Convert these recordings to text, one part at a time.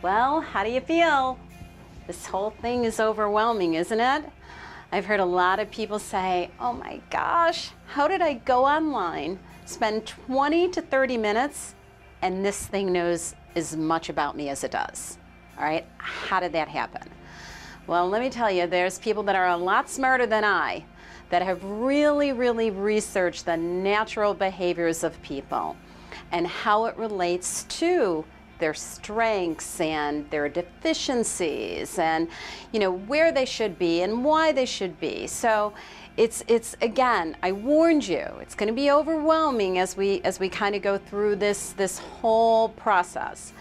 Well, how do you feel? This whole thing is overwhelming, isn't it? I've heard a lot of people say, oh my gosh, how did I go online, spend 20 to 30 minutes, and this thing knows as much about me as it does? All right, how did that happen? Well, let me tell you, there's people that are a lot smarter than I that have really researched the natural behaviors of people and how it relates to their strengths and their deficiencies and where they should be and why they should be. So it's again, I warned you, it's going to be overwhelming as we kind of go through this whole process.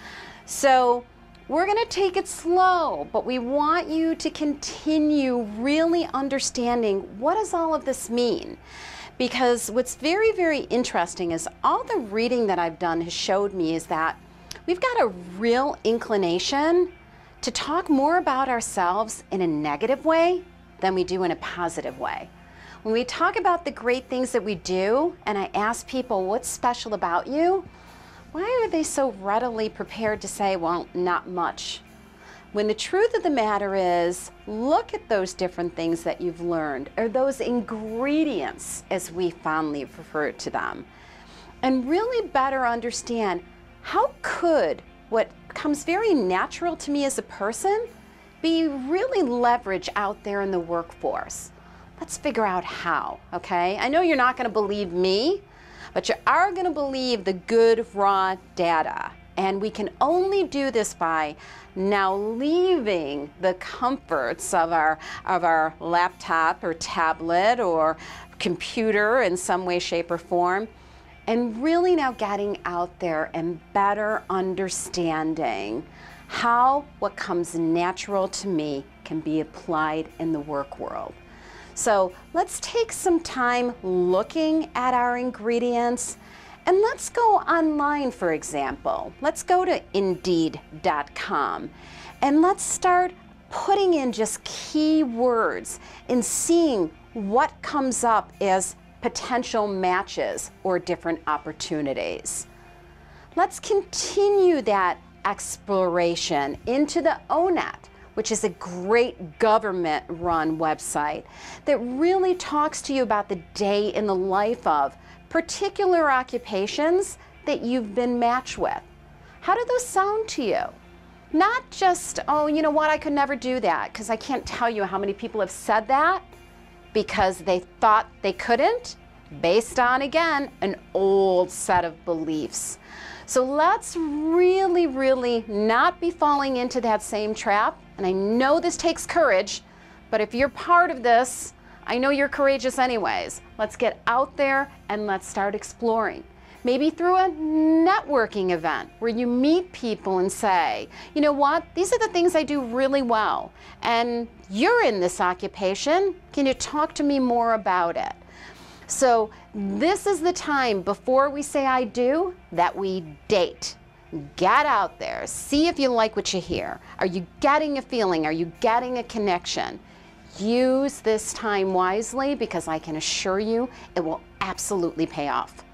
So we're going to take it slow, but we want you to continue really understanding what does all of this mean. Because what's very interesting is all the reading that I've done has showed me is that we've got a real inclination to talk more about ourselves in a negative way than we do in a positive way. When we talk about the great things that we do, and I ask people, what's special about you? Why are they so readily prepared to say, well, not much? When the truth of the matter is, look at those different things that you've learned, or those ingredients, as we fondly refer to them, and really better understand how could what comes very natural to me as a person be really leveraged out there in the workforce. Let's figure out how, okay? I know you're not going to believe me, but you are going to believe the good raw data. And we can only do this by now leaving the comforts of our laptop or tablet or computer in some way, shape, or form, and really now getting out there and better understanding how what comes natural to me can be applied in the work world. So let's take some time looking at our ingredients, and let's go online, for example. Let's go to Indeed.com and let's start putting in just keywords and seeing what comes up as potential matches or different opportunities. Let's continue that exploration into the ONET, which is a great government-run website that really talks to you about the day in the life of particular occupations that you've been matched with. How do those sound to you? Not just, oh, you know what, I could never do that, because I can't tell you how many people have said that because they thought they couldn't, based on, again, an old set of beliefs. So let's really not be falling into that same trap. And I know this takes courage, but if you're part of this, I know you're courageous anyways. Let's get out there and let's start exploring. Maybe through a networking event where you meet people and say, you know what, these are the things I do really well. And you're in this occupation. Can you talk to me more about it? So this is the time before we say I do that we date. Get out there, see if you like what you hear. Are you getting a feeling? Are you getting a connection? Use this time wisely, because I can assure you it will absolutely pay off.